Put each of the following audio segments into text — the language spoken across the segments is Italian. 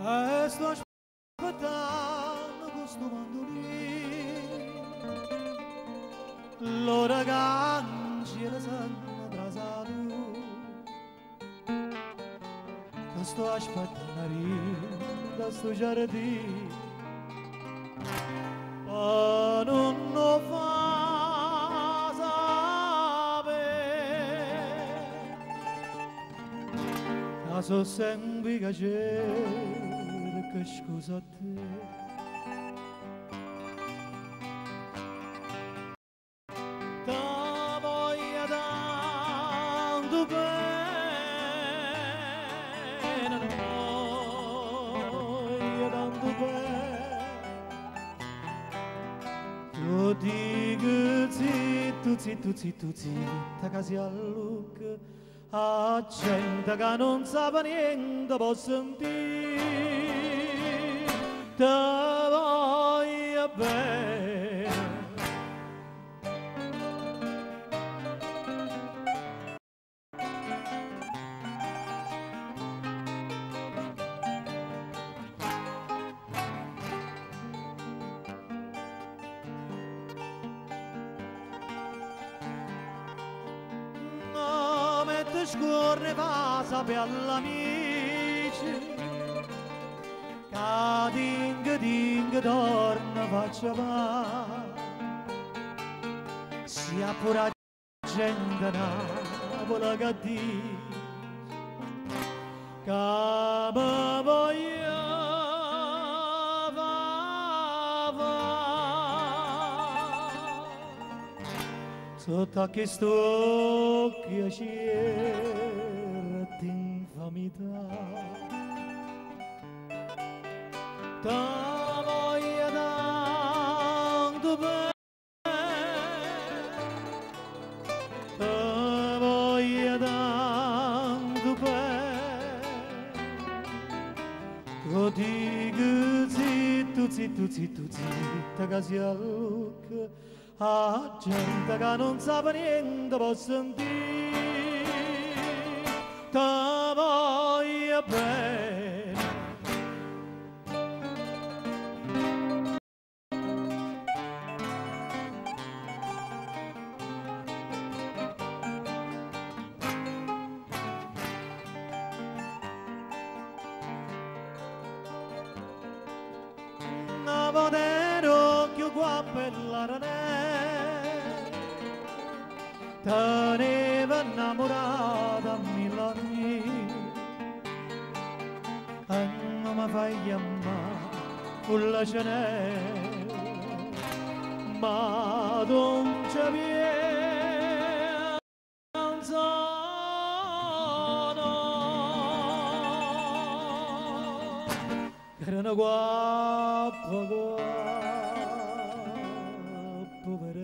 sto aspettando questo mandolino, l'ora cangiera sanno atrasato, che sto aspettando da sto giardino, ma non lo fa sapere, che so sempre che cerca scusa a te. Zitto, zitto, zitta, che si allucca, a gente che non sa niente può sentire, te voglio bene. Scorre va sapere all'amici, che ding torna faccia va, sia pure gente Napoli che dice che mi voglio va. Sotto a questo occhio c'era d'infamità, te voglio tanto bene, te voglio tanto bene, lo dico zitto, zitto, zitto, zitto, che si allucca, a gente che non sa niente può sentire, te voglio bene. Una potero che qua per la teneva innamorata a Milano e non mi fai chiamare con la cenere, ma non c'è pienza no, che era una guappa per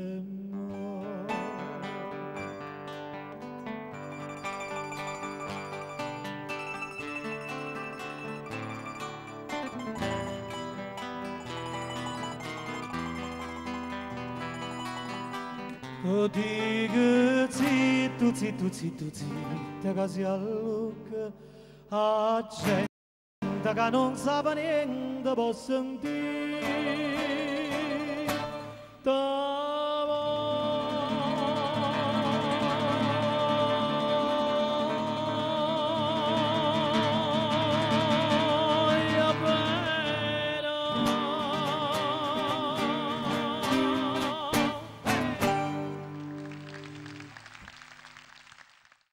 lo dico zitto, zitto, zitto, zitto, che si allucca, a gente che non sa niente può sentire.